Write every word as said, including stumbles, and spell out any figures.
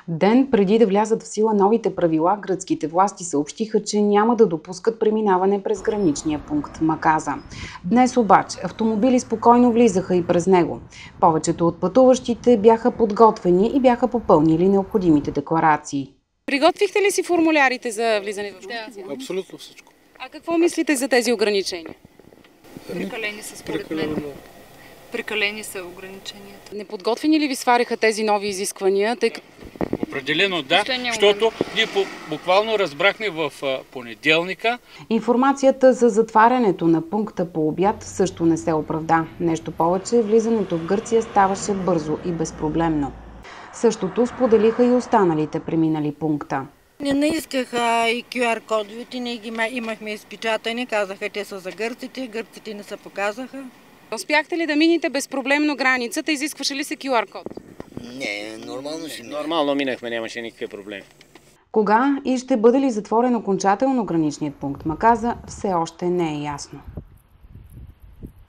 Ден преди да влязат в сила новите правила, гръцките власти съобщиха, че няма да допускат преминаване през граничния пункт Маказа. Днес обаче автомобили спокойно влизаха и през него. Повечето от пътуващите бяха подготвени и бяха попълнили необходимите декларации. Приготвихте ли си формулярите за влизане в Гърция? Да, абсолютно всичко. А какво мислите за тези ограничения? Прекалени са според мен. Прекалени са ограниченията. Неподготвени ли ви свариха тези нови изисквания, тъй като... Определено да, защото ние буквално разбрахме в понеделника. Информацията за затварянето на пункта по обяд също не се оправда. Нещо повече, влизането в Гърция ставаше бързо и безпроблемно. Същото споделиха и останалите преминали пункта. Не наискаха и кю ар кодовете, ние ги имахме изпечатани, казаха, те са за гърците, гърците не се показаха. Успяхте ли да минете безпроблемно границата? Изискваше ли се кю ар код? Не, нормално си минахме. Нормално минахме, нямаше никакви проблеми. Кога и ще бъде ли затворен окончателно граничният пункт Маказа, все още не е ясно.